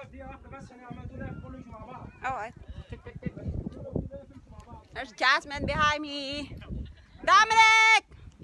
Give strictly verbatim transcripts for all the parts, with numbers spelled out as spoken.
Alright. There's Jasmine behind me. Dominic!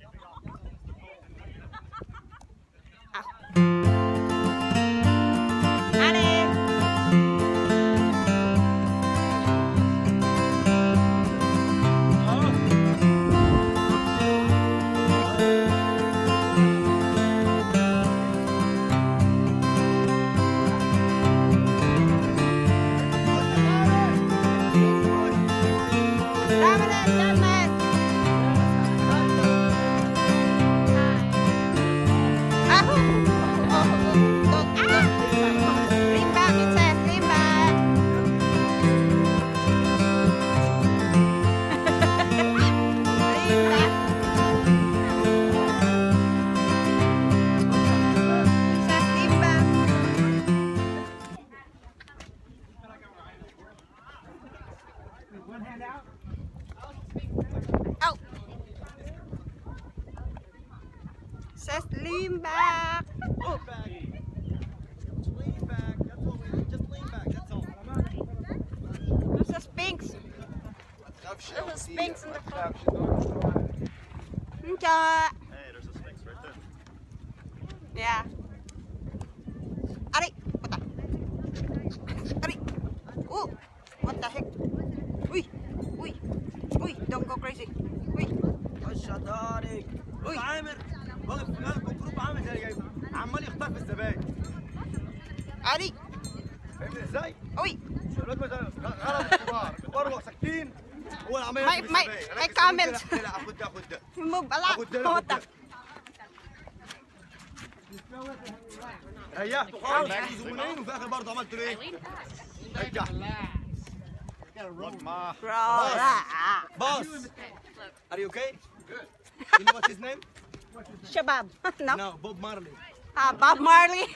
Oh. Says lean back. Oh. Lean back. That's what we need. Just lean back. That's all. There's a sphinx. There's a sphinx in the front. Hey, there's a sphinx right there. Yeah. Ari, what the? Ari. Oh, what the heck? Uy, uy, uy, don't go crazy. Uy. خش يا طارق. Uy. عامر واقف في جنب الجروب عامل زي عمال يختار في الزباين. Ari. فاهمني ازاي؟ Uy. الولاد مثلا غلط الكبار، الكبار وهو ساكتين هو اللي عمال My- ياكل my- الزباين. my ركز comments. خد ده خد ده خد ده. Move a lot. خد ده What خد the? ده. ريحته خالص زبونين وفي الاخر برضه عملتوا ايه؟ رجع. Bro. Boss, are you okay? Good. You know what's his name? Shabab. No. No, Bob Marley. Ah, Bob Marley.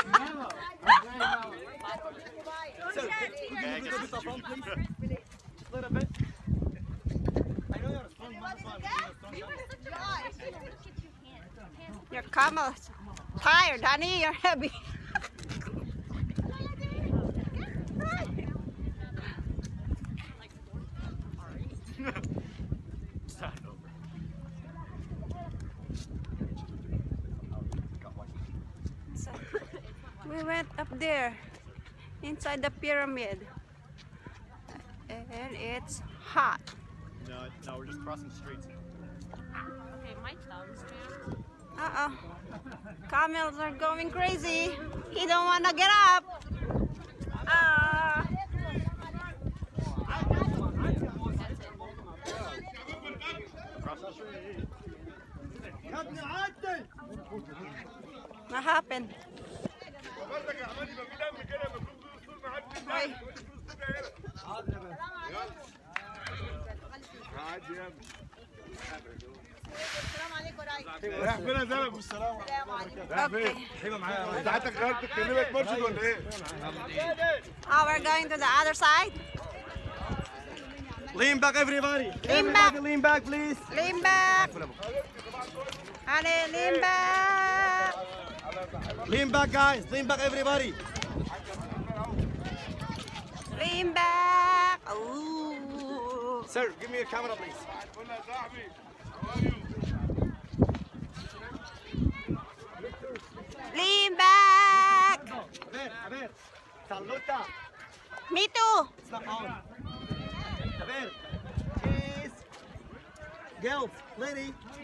Sir, could you give me a little bit of phone, please? Just a little bit. I know you're a strong man, so I'm you're a strong man. Your camel's tired, honey. You're heavy. So, we went up there inside the pyramid and it's hot. No, no, we're just crossing streets now. Okay, my thumb's jammed. Uh-oh. Camels are going crazy. He don't want to get up. Ah. Cross the street. What happened? Hey. رايح فين يا زلمه؟ السلام Okay. انت حتى غيرت كلمه مرشد ولا ايه؟ Oh, we're going to the other side. Lean back, everybody. Lean Everybody back. lean back, please. Lean back. Honey, lean back. Lean back, guys. Lean back, everybody. Lean back. Ooh. Sir, give me your camera, please. Lean back. Abel, Abel. Saluta. Me too. It's not on. Abel. Cheese. Girls, lady.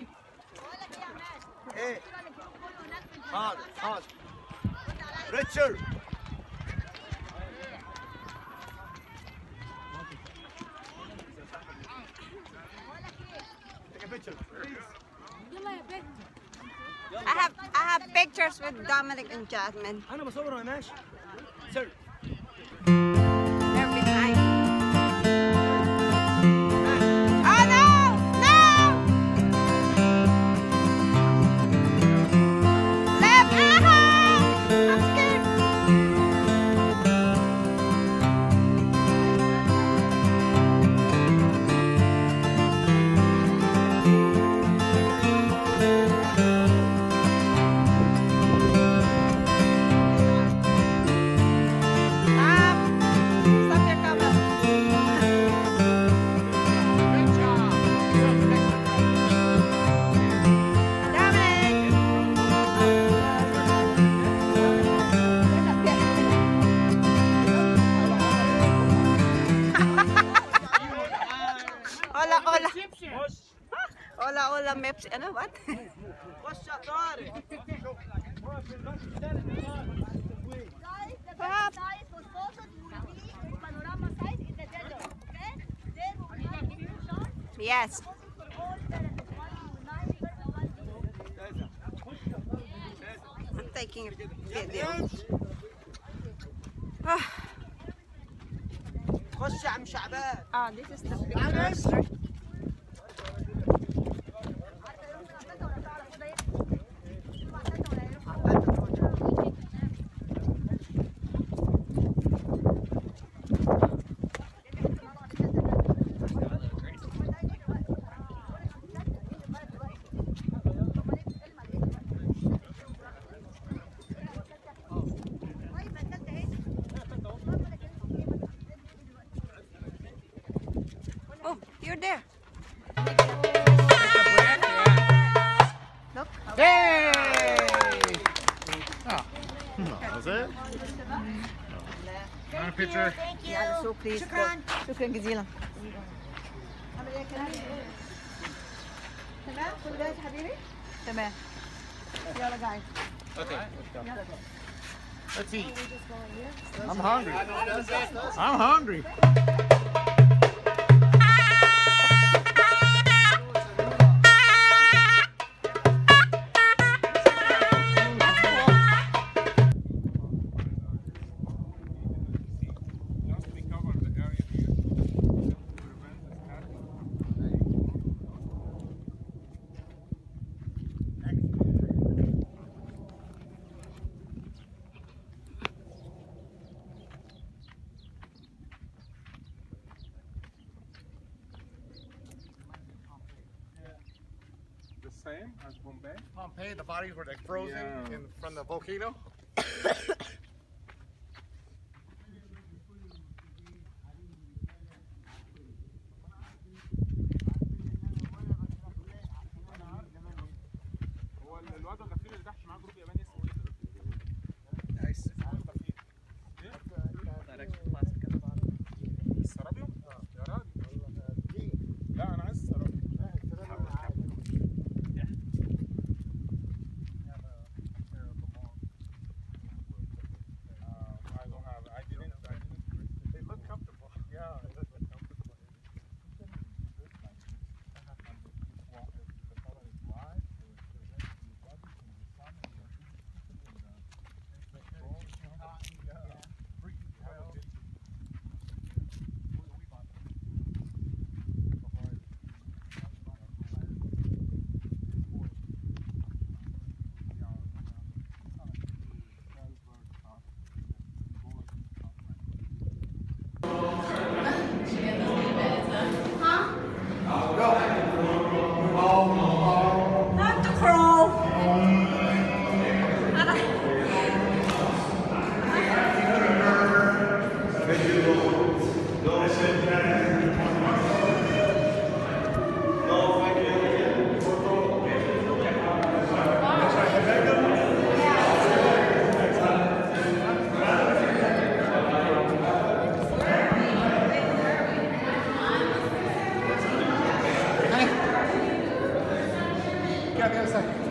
Hey. Hard, hard. Richard. Take a picture, please. I have I have pictures with Dominic and Jasmine. أنا بصور وأنا ماشي. Sir. They're behind. Oh no! No! Left! Ah! I'm scared. خش يا طارق. Yes. I'm taking a video. Ah, خش يا عم شعبان. ah, this is the big monster. Oh, you're there. Look. Yay! That was it? Want a picture? Yeah, so please. شكرا. شكرا جزيلا. تمام؟ كل جاهز حبيبي؟ تمام. يلا جاي. Okay. Let's eat. I'm hungry. I'm hungry. The same as Bombay? Pompeii, the bodies were like frozen Yeah. in, from the volcano. هو الواد الغفير اللي تحت معاه جروب ياباني اسمه ايه؟ Nice. That extra plastic at the bottom. السرابيوم؟ يا راجل. لا انا عايز السرابيوم. Um, I don't have. I didn't. I didn't. They look comfortable. Yeah, they look comfortable. Not to crawl. Get on the other side.